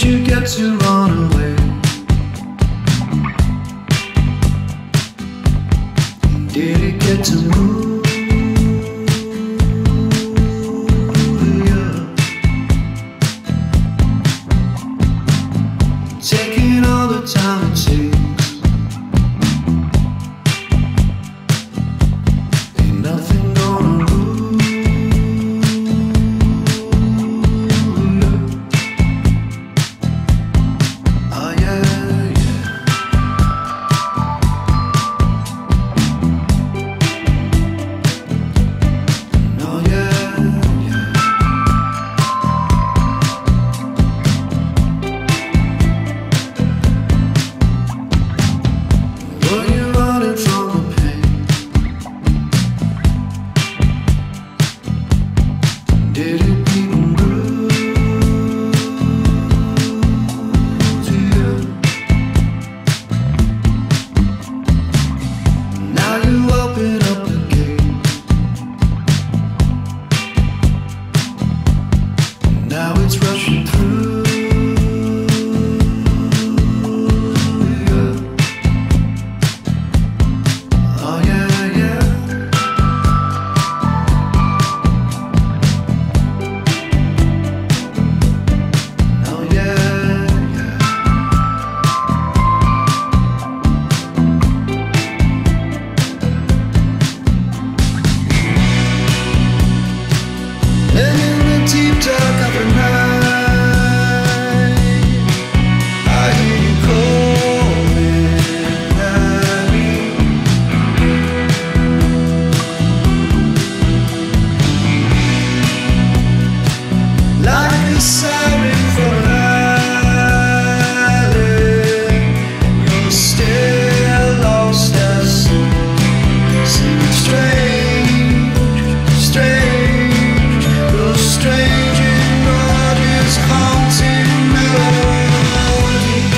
you get to run away? Did it get to move you? Taking all the time it takes, ain't nothing gonna rule you. Oh yeah, yeah. Oh yeah, yeah. Were you running from the pain? Did it even bruise you? Now you open up the gate. Now it's rushing through you. Oh yeah, yeah. Oh yeah, yeah. And in the deep dark of the night, I hear you calling at me. Like a siren from an alley, you're still lost at sea. Singing strange, strange, those strange and gorgeous haunting melodies.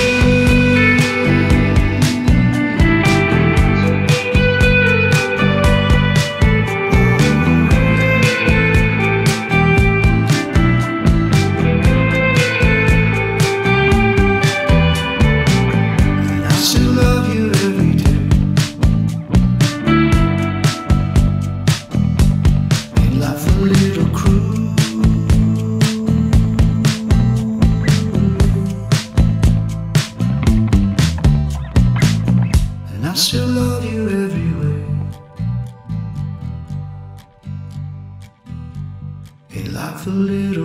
And I still love you every day. Ain't life a little cruel? And I still love you every way. Ain't life a little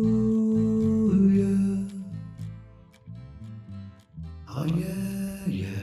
cruel? Yeah. Oh yeah, yeah.